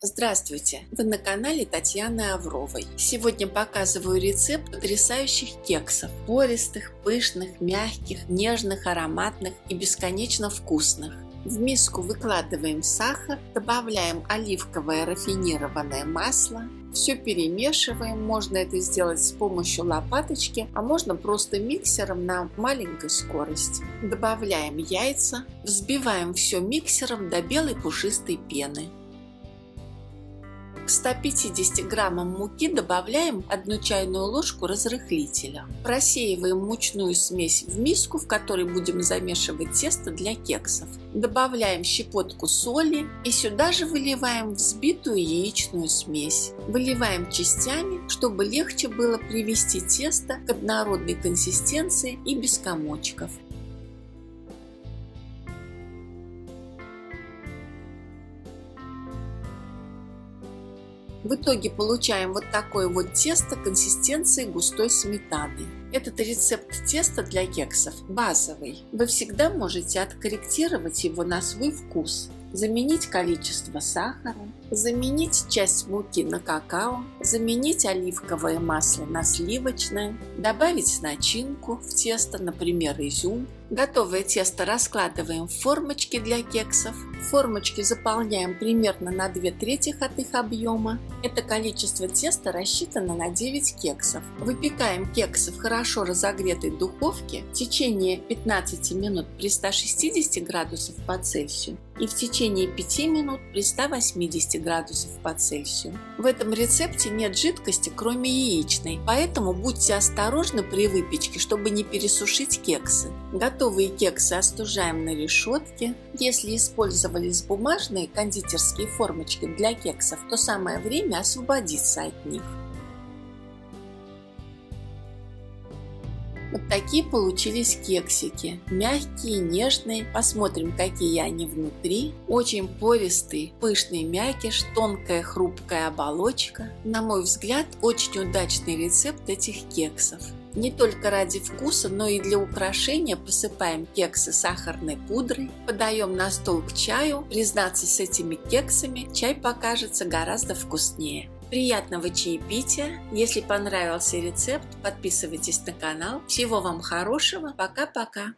Здравствуйте! Вы на канале Татьяны Авровой. Сегодня показываю рецепт потрясающих кексов. Пористых, пышных, мягких, нежных, ароматных и бесконечно вкусных. В миску выкладываем сахар, добавляем оливковое рафинированное масло. Все перемешиваем, можно это сделать с помощью лопаточки, а можно просто миксером на маленькой скорости. Добавляем яйца, взбиваем все миксером до белой пушистой пены. К 150 граммам муки добавляем 1 чайную ложку разрыхлителя. Просеиваем мучную смесь в миску, в которой будем замешивать тесто для кексов. Добавляем щепотку соли и сюда же выливаем взбитую яичную смесь. Выливаем частями, чтобы легче было привести тесто к однородной консистенции и без комочков. В итоге получаем вот такое вот тесто консистенции густой сметаны. Этот рецепт теста для кексов базовый. Вы всегда можете откорректировать его на свой вкус. Заменить количество сахара, заменить часть муки на какао, заменить оливковое масло на сливочное, добавить начинку в тесто, например, изюм. Готовое тесто раскладываем в формочки для кексов. Формочки заполняем примерно на 2/3 от их объема. Это количество теста рассчитано на 9 кексов. Выпекаем кексы в хорошо разогретой духовке в течение 15 минут при 160 градусов по Цельсию и в течение 5 минут при 180 градусов по Цельсию. В этом рецепте нет жидкости, кроме яичной, поэтому будьте осторожны при выпечке, чтобы не пересушить кексы. Готовые кексы остужаем на решетке. Если использовались бумажные кондитерские формочки для кексов, то самое время освободиться от них. Вот такие получились кексики. Мягкие, нежные. Посмотрим, какие они внутри. Очень пористый, пышный мякиш, тонкая хрупкая оболочка. На мой взгляд, очень удачный рецепт этих кексов. Не только ради вкуса, но и для украшения посыпаем кексы сахарной пудрой, подаем на стол к чаю. Признаться, с этими кексами чай покажется гораздо вкуснее. Приятного чаепития! Если понравился рецепт, подписывайтесь на канал. Всего вам хорошего! Пока-пока!